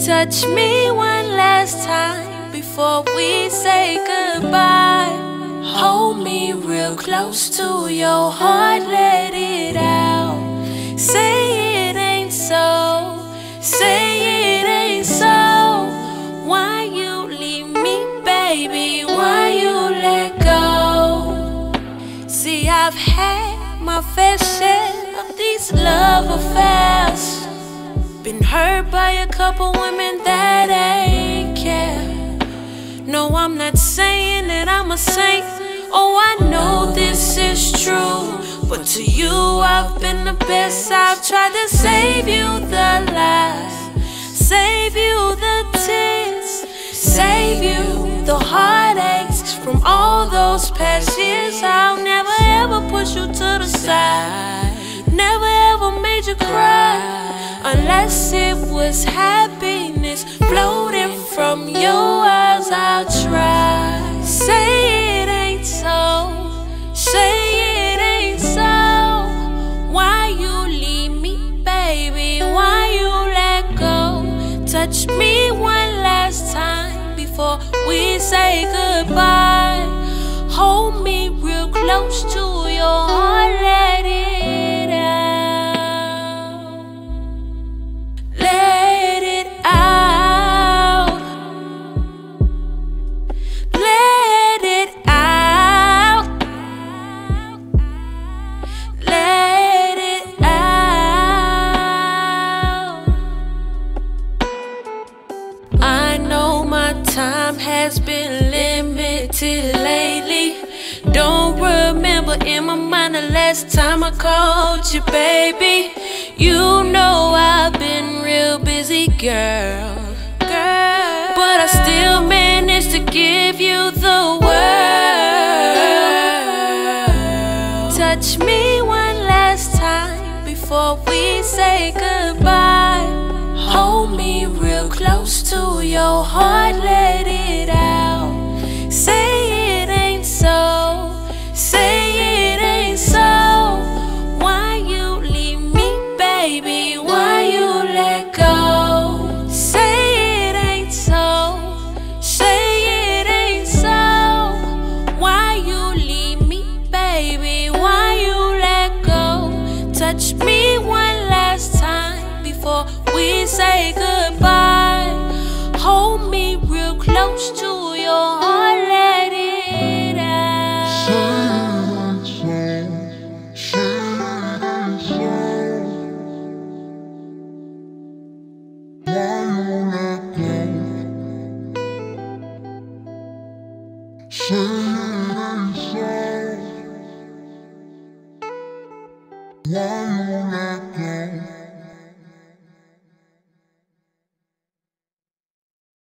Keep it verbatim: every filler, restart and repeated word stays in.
Touch me one last time before we say goodbye. Hold me real close to your heart, let it out. Say it ain't so, say it ain't so. Why you leave me, baby? Why you let go? See, I've had my fair share of these love affairs. Been hurt by a couple women that ain't care. No, I'm not saying that I'm a saint. Oh, I know this is true, but to you I've been the best. I've tried to save you the laughs, save you the tears, save you the heartaches from all those past years. I'll never ever push you to the side, never ever made you cry, unless it was happiness floating from your eyes. I'll try. Say it ain't so, say it ain't so. Why you leave me, baby? Why you let go? Touch me one last time before we say goodbye. Hold me real close to your heart, let it out. Let it out. Let it out. Let it out. I know my time has been limited lately. Don't remember in my mind the last time I called you, baby. You know I've been real busy, girl, girl, but I still managed to give you the world. Touch me one last time before we say goodbye. Hold me real close to your heart, let it out. Say it ain't so, say it ain't so. Why you leave me, baby? Why you let go? Say it ain't so, say it ain't so. Why you leave me, baby? Why you let go? Touch me one last time before we say goodbye. Hold me real close to your heart, let it out. Say it ain't so. Why you